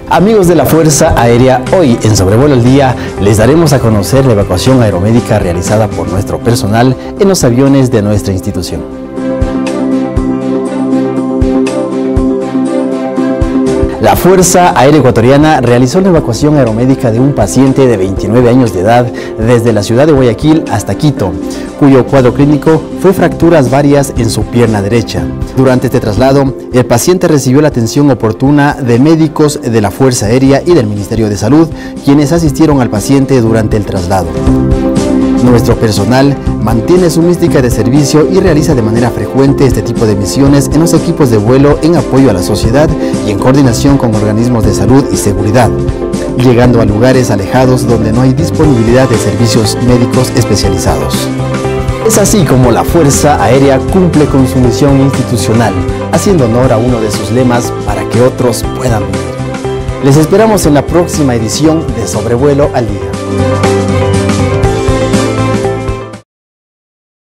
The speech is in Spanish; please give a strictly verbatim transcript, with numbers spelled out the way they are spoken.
Amigos de la Fuerza Aérea, hoy en Sobrevuelo al Día les daremos a conocer la evacuación aeromédica realizada por nuestro personal en los aviones de nuestra institución. La Fuerza Aérea Ecuatoriana realizó la evacuación aeromédica de un paciente de veintinueve años de edad desde la ciudad de Guayaquil hasta Quito, cuyo cuadro clínico fue fracturas varias en su pierna derecha. Durante este traslado, el paciente recibió la atención oportuna de médicos de la Fuerza Aérea y del Ministerio de Salud, quienes asistieron al paciente durante el traslado. Nuestro personal mantiene su mística de servicio y realiza de manera frecuente este tipo de misiones en los equipos de vuelo en apoyo a la sociedad y en coordinación con organismos de salud y seguridad, llegando a lugares alejados donde no hay disponibilidad de servicios médicos especializados. Es así como la Fuerza Aérea cumple con su misión institucional, haciendo honor a uno de sus lemas para que otros puedan vivir. Les esperamos en la próxima edición de Sobrevuelo al Día.